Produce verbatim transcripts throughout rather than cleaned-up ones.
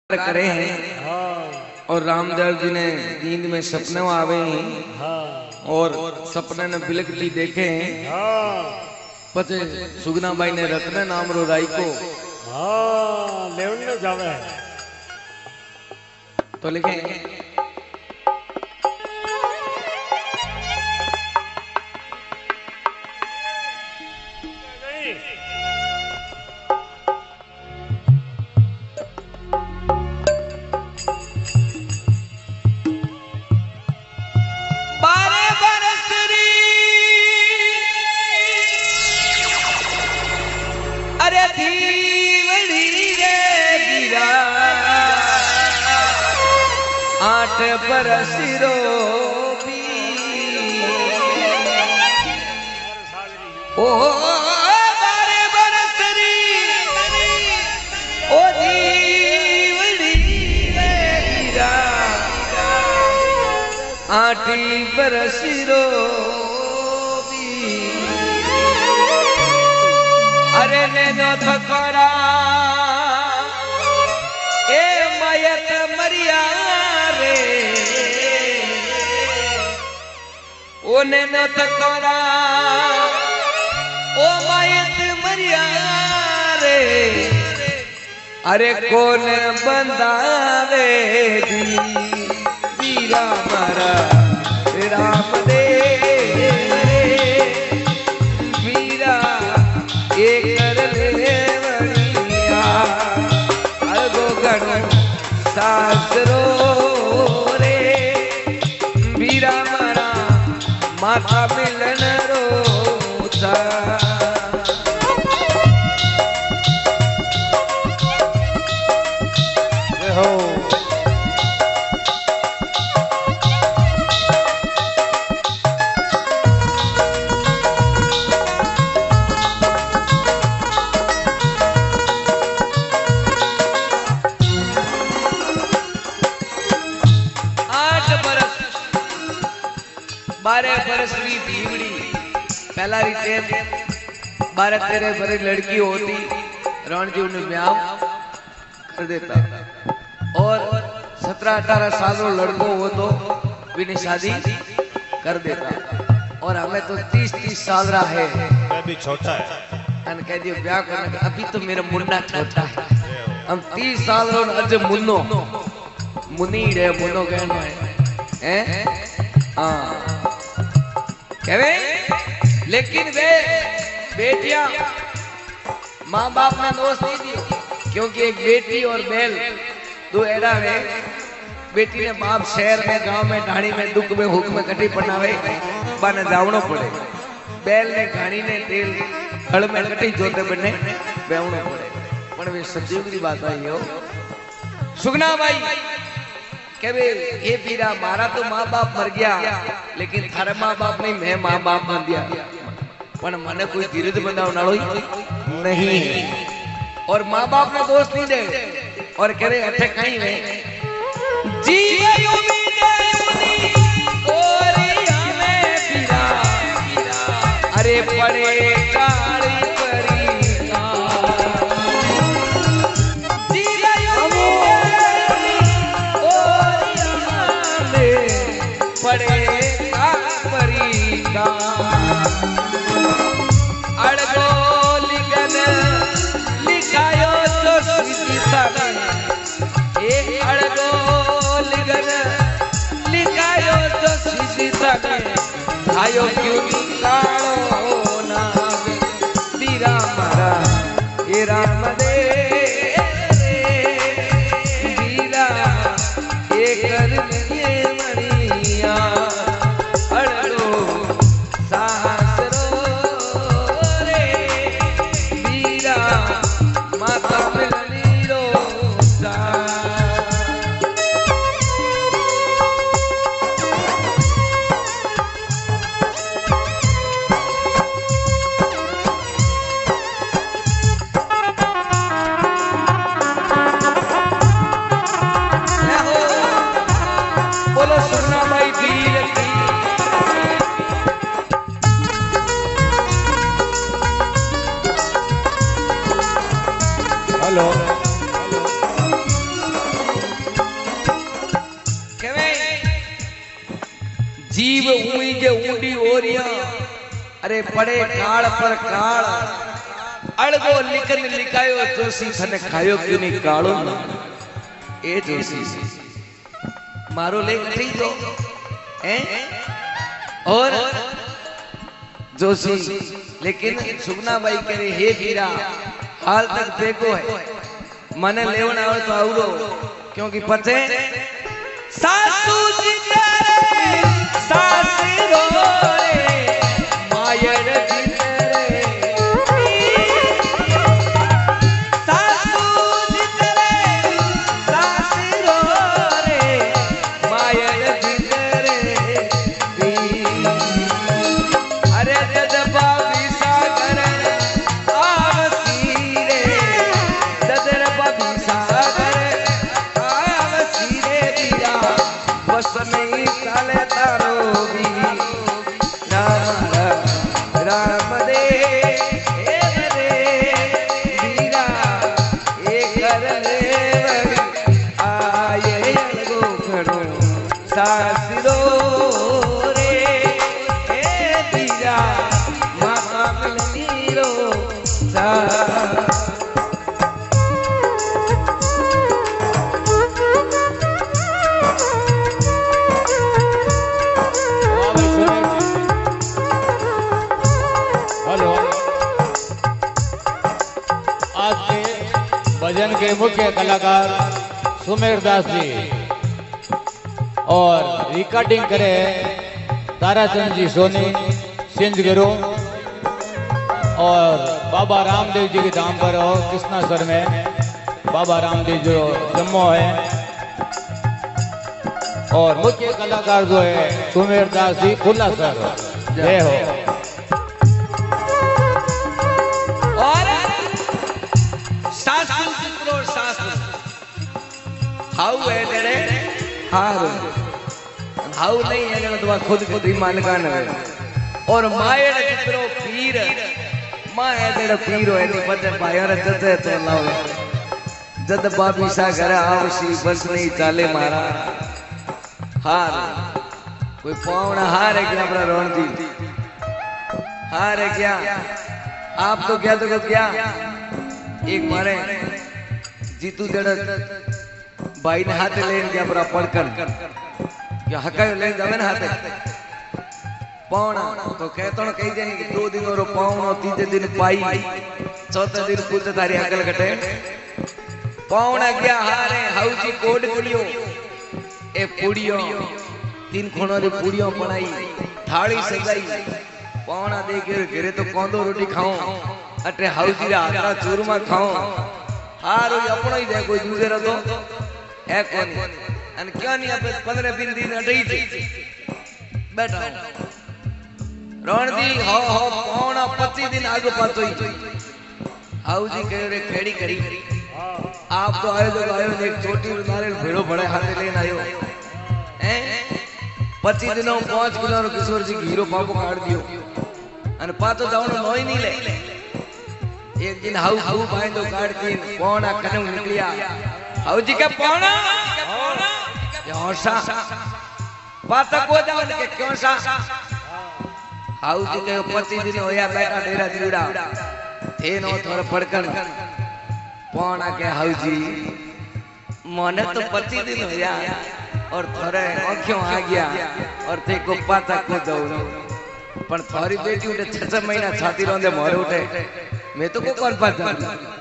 करे हैं। हाँ। और रामदेव जी ने नींद में सपने में आवे हैं। हाँ। और सपने ने बिलकती देखे हैं। हाँ। पते सुगना भाई ने रत्न नाम रो राई को हाँ लेवल जावे तो लिखे आठ बरस रो ओ बारे बरस री ओ जीवड़ी वीरा आठी बरस रो अरे ने नो थकरा ए मयत मरिया ओने न तकोरा ओ मायत मरिया रे अरे कौन बंदावे वीरा मारा राम दे वीरा एक कर ले वड़िया अलगो गण शास्त्रो माता मिलन रोता हो बारह बरस की भीवड़ी पहला रीते बारह तेरह बरस लड़की होती रणजी उन्हें ब्याह कर देता और सत्रह अठारह साल रो लड़को हो तो भी शादी कर देता और हमें तो तीस तीस साल रहा है मैं भी छोटा है अन कह दियो ब्याह करने का अभी तो मेरा मुन्ना छोटा है हम तीस साल रो अज मुन्नो मुनी रे मुन्नो कहना है हैं हाँ कहवे लेकिन वे बेटियां माँ बाप ने दोष नहीं दिए क्योंकि एक बेटी और बैल दो एड़ा है बेटी ने बाप शहर में गांव में ढाणी में दुख में हुक में कटी पड़ावे बाने जावणो पड़े बैल ने घाणी ने तेल हल में कटी जोते बने बेवणो पड़े पण वे सजीव की बात आई हो सुगना भाई के ये पीरा मारा तो माँ बाप मर गया लेकिन थारे माँ बाप नहीं मैं माँ बाप बन दिया पर मने कोई धीरज बनाओ नालो नहीं और माँ बाप ने दोष नहीं दे और कह रहे अठे कहीं में जी और हमें पीरा अरे पड़े काली अड़गो लिगन लिखायो तो सीधी सगे ए अड़गो लिगन लिखायो तो सीधी सगे आयो क्यों कालो ना वीरा मारा ए राम दे वीरा ए कर लिए मरिया जीव उई जे ऊंडी ओरिया अरे पड़े काल पर काल अड़गो लिखन लिखायो जोशी थने खायो क्यों नहीं कालो ए जोशी मारो लेख ठीक दो हैं और जोशी लेकिन सुगना बाई करे हे हीरा हाल तक देखो है मने लेवन आवे तो आवरो क्योंकि पचे सासू जी करे सासरो रे मायर जी रे सासू जी करे सासरो रे मायर जी रे अरे जदबा विसा करे आवसी रे जदबा विसा करे आवसी रे दिया बस नहीं चले तारो भी राम राम दे हे रे वीरा ए कर ले आए गो खड़ो सासरो रे हे वीरा माता मिलनीरो सा भजन के मुख्य कलाकार सुमेर दास जी और रिकॉर्डिंग करे ताराचंद जी सोनी सिंध गुरु और बाबा रामदेव जी के धाम पर हो कृष्णा सर में बाबा रामदेव जो जम्मू है और मुख्य कलाकार जो है सुमेर दास जी खुला सर जय हो हाउ है तेरे हार हाउ नहीं है ना तुम्हारा खुद खुद ही मानकान है और मायर जितरो पीर मां है तेरा पीर है नी बदन भायर जते तो लाओ जद बाबी सा घर आवसी बस नहीं चाले मारा हार कोई पावना हार है क्या अपना रणजी हार है क्या आप तो क्या तो क्या एक मारे जीतू जड़ भाई ने हाथे लेन क्या बरा पड़कर क्या हकायो लेन जावे ना हाथे पौना तो कहतो न कही जानी कि दो दिन और पौनो तीजे दिन पाई चौथे दिन कुछ तारी हकल कटे पौना क्या हारे हाउजी कोड कुड़ियो ए पुड़ियो तीन खोणो रे पुड़ियो बनाई थाली सजाई पौना देखे घरे तो कोंदो रोटी खाऊं अटे हाउजी रे हाथा चूरमा खाऊं हारो अपनो ही दे कोई दूसरे तो है कौन अन क्यों नहीं अब पंद्रह बीस दिन अटई थी बैठा रणदी हो हो पौना पच्चीस दिन आगे पातो ही हाउजी कह रे खेड़ी करी आप तो आयो जो आयो एक छोटी नारियल भेड़ो बड़े हाथे लेन आयो हैं पच्चीस दिनों पांच किलो रो किशोर जी हीरो बाबू काट दियो अन पातो जावनो नोई नहीं ले एक दिन हाउ हाउ भाई तो काट के पौना कनु निकलिया हाउ जी का पौना क्यों सा पाता को जाओ के क्यों सा हाउ जी के पच्चीस दिन होया बैठा डेरा जुड़ा थे नो थोड़ा पड़कर पौना के हाउ जी मोने तो पच्चीस दिन होया और थोड़े आंखों आ गया और थे को पाता को दौड़ो पर थारी बेटी उठे छह छह महीना छाती रोंदे मोरे उठे मैं तो को कौन पाता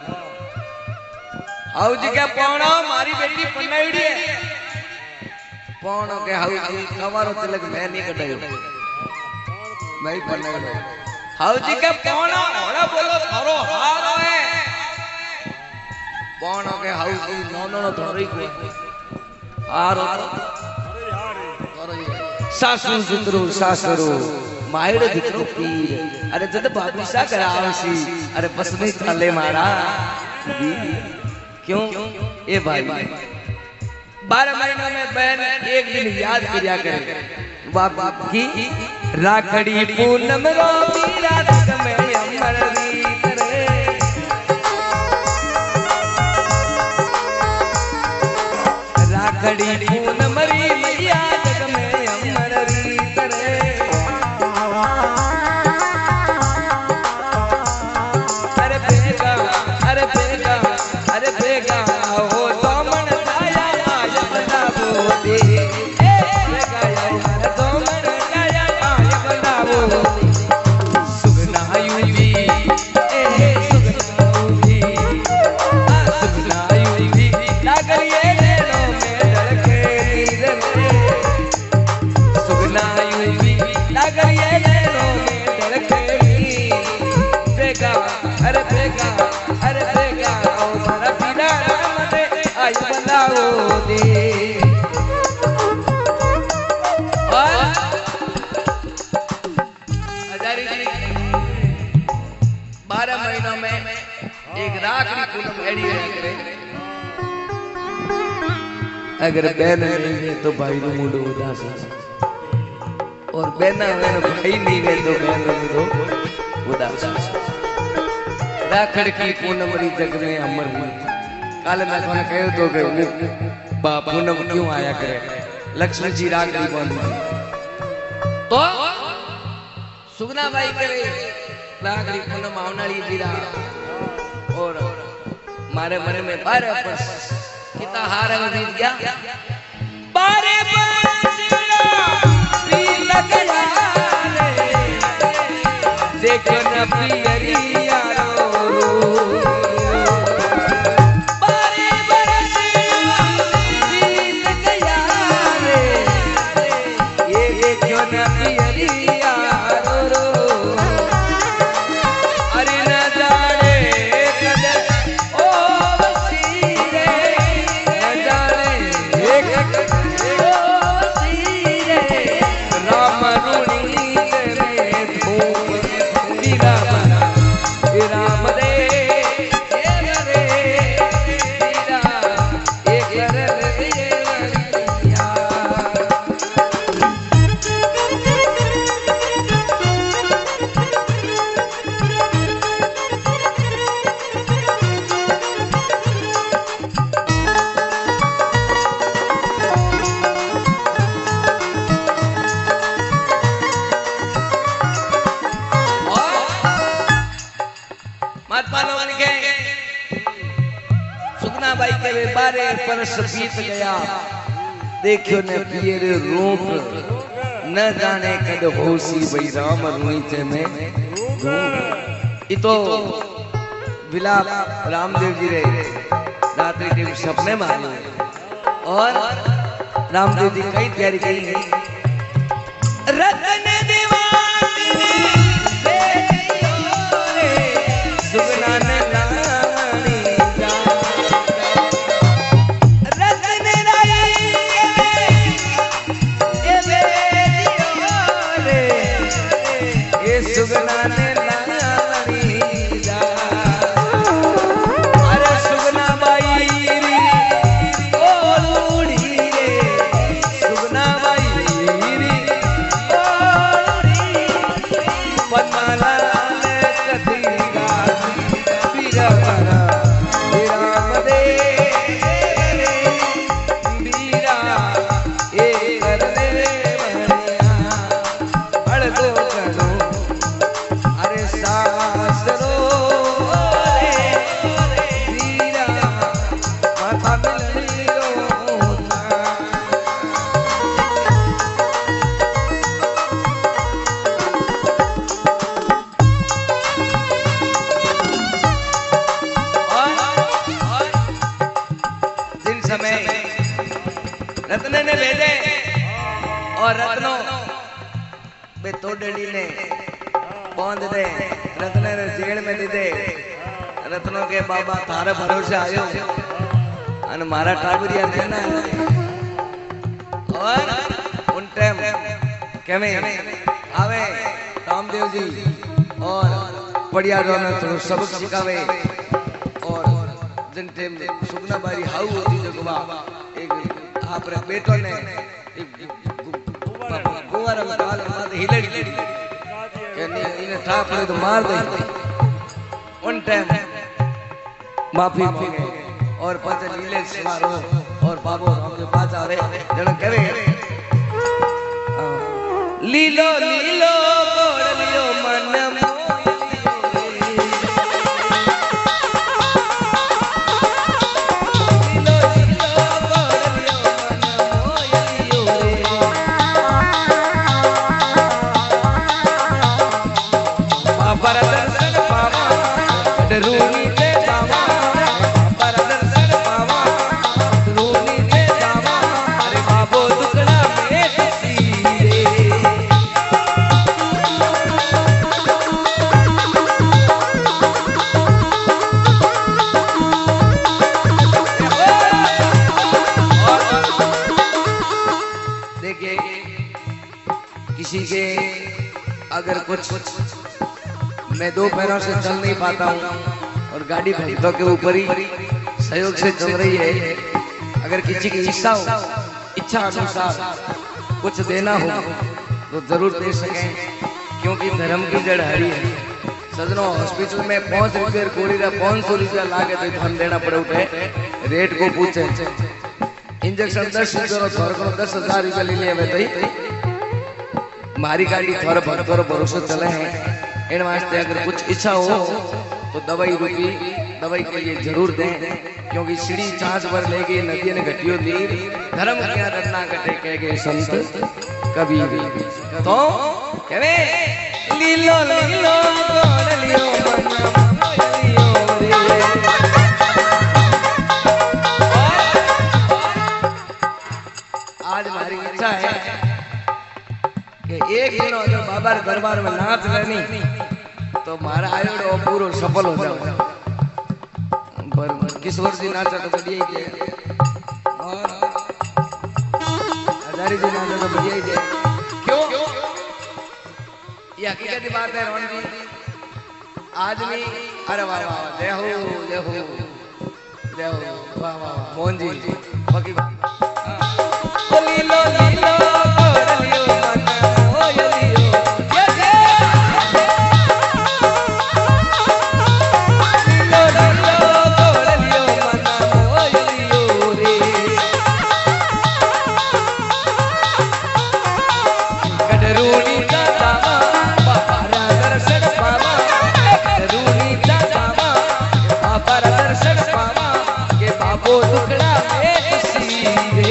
हाउ जी के पौना मारी बेटी पनाईड़ी है पौनो के हाउ जी कमारो तिलक मैं नहीं कटायो मैं ही पनाईड़ो हाउ जी के पौना ओड़ा बोलो थारो हारो है पौनो के हाउ जी नोनो नो थोड़ी को हारो थारो सासू जितरो सासरो मायड़ जितरो पीर अरे जद बाबू सा करावसी अरे बस में थाले मारा क्यों ए भाई बारह महीनों में बहन एक दिन याद किया करे बाप की राखड़ी पूनम रो मीरा रात में अमर रीत रे राखड़ी पूनम री मैया जग में अमर रीत रे दे। और हजारी जी बारह महीनों में एक राखड़ी पूनम एड़ी एड़ी करे। अगर बहन नहीं है तो भाई नो मूडो उदास है, और बहन अगर भाई नहीं है तो बहन नो मूडो उदास है। राखड़ की पूनम री जग में अमर हुई। काल मैं तुमने कहो तो कि बा पूनम क्यों आया करे, लक्ष्मण जी राखड़ी बांधी तो सुगना बाई करे राखड़ी पूनम आवनाली बीरा। और मारे मरे में बारह वर्ष कितना हार बीत गया, बारह वर्ष बीत गया रे, देखो न पियरिया बारह वर्ष बीत गया रे, ये देखो न पियरिया रो। अरे न जाने कदर ओ वसीरे, न जाने कदर ओ वसीरे, राम रुणी तेरे धूप दीरा बना राम दे रे दीरा एक कर दे लड़िया। सुगना बाई के बारे परस बीत गया, देखियो ने पियर रूप, न जाने कद होसी भई राम रुणीचे में इतो विलाप रामदेव जी रे रात्रि के सपने में आए। और रामदेव जी कई तैयारी करी है, रतन दीवानी ने सुगना ने सुगना ने लानी जा। अरे सुगना बाई री ओ लूड़ी रे, सुगना बाई री ओ लूड़ी, पन्नाला ने कथीरा बीरा बना राम दे बीरा ए कर दे बनिया अड़ दो करो। अरे सासरो रे बीरा माता मिलियो था। और और दिन समय रत्न ने भेजे, और रत्नो बे तोड़ड़ी ने बांध दे, रत्न ने जेल में दे दे। रत्नों के बाबा थारे भरोसे आयो अन मारा ठाकुरिया ने ना। और उन टाइम केमे आवे रामदेव जी और बढ़िया रोना थोड़ा सबक सिखावे। और जिन टाइम सुगना बारी हाउ होती जो गवा एक आपरे बेटो ने एक गोवारा में डाल मार हिलड़ी हिलड़ी इन्हें ठा पड़े तो मार दे। उन टाइम माफी मांगे और पाचे लीले समारोह और बाबू राम के पास आवे जन करे लीलो लीलो गोड़ लियो मन किसी के अगर कुछ मैं दो पैरों से चल नहीं पाता हूँ और गाड़ी भक्तों के ऊपर ही सहयोग से चल रही है, अगर किसी की इच्छा हो, इच्छा अनुसार कुछ देना हो तो जरूर दे सकें, क्योंकि धर्म की जड़ हरी है। सजनों, हॉस्पिटल में पांच रुपये कोड़ी पाँच सौ रुपया लागे तो धन देना पड़े उठे, रेट को पूछे इंजेक्शन दस रुपये दस हजार रुपया ले लिया भाई। मारी गाड़ी थोड़ा भक्तों भरोसा चले हैं, इन वास्ते अगर कुछ इच्छा हो तो दवाई रुपी दवाई के लिए जरूर दें, क्योंकि सीढ़ी चांच पर ले गई नदी ने घटियो नीर, धर्म क्या रत्ना घटे कह गए संत कभी भी। तो कहवे लीलो लीलो गोड़ लियो मन लियो रे। आज हमारी इच्छा है कि एक दिन अगर बाबा दरबार में नाच लेनी तो हमारा आयोडो पूरा सफल हो जाए। पर किस वर्ष नाचा तो बढ़िया ही और हजारी जी नाचा तो बढ़िया ही क्यों? ये हकीकत बात है रोहन जी। आदमी अरे वाह वाह जय हो जय हो जय हो वाह वाह मोहन जी बाकी हाँ। लीलो लीलो गोड़ लियो मन ओ लियो ये ये लीलो लीलो गोड़ लियो मन ओ लियो रे। कटरूनी का दामा बाबा दर्शन पावा, कटरूनी का दामा बाबा दर्शन पावा के बाबो टुकड़ा एक सीरे।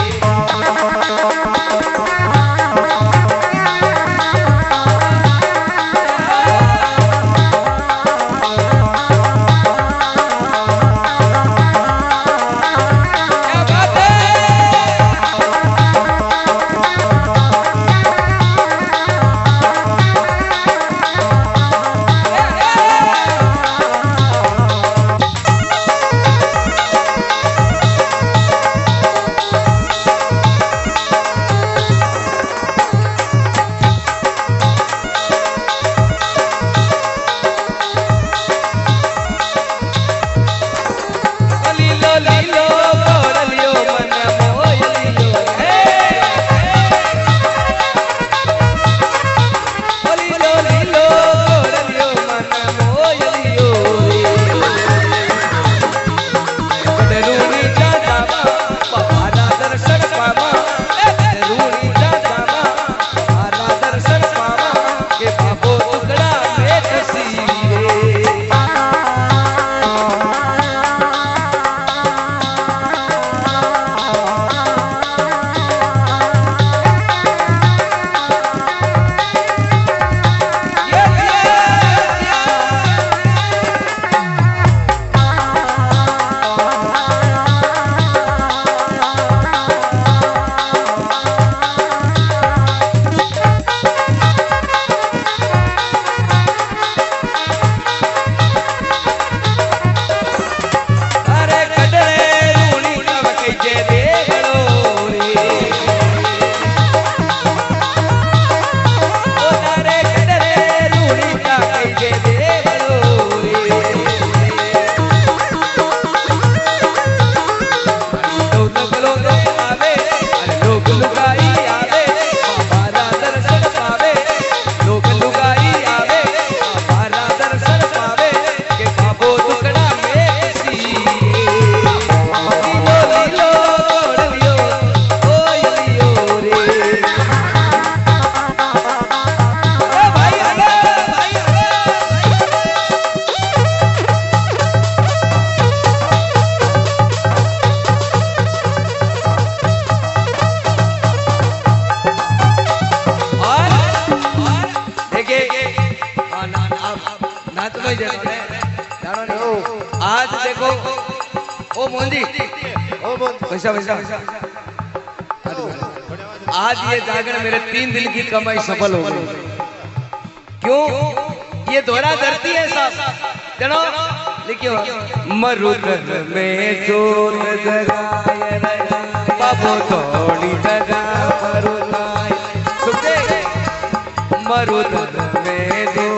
आज देखो ओ मोंदी पैसा पैसा आज ये जागरण मेरे तीन दिन की कमाई सफल हो गई। क्यों? ये दोहरा धरती है साहब, चलो लिखियो मरुद में जोत जगाए बाबू थोड़ी जगह पर लाए। मरुदन में दो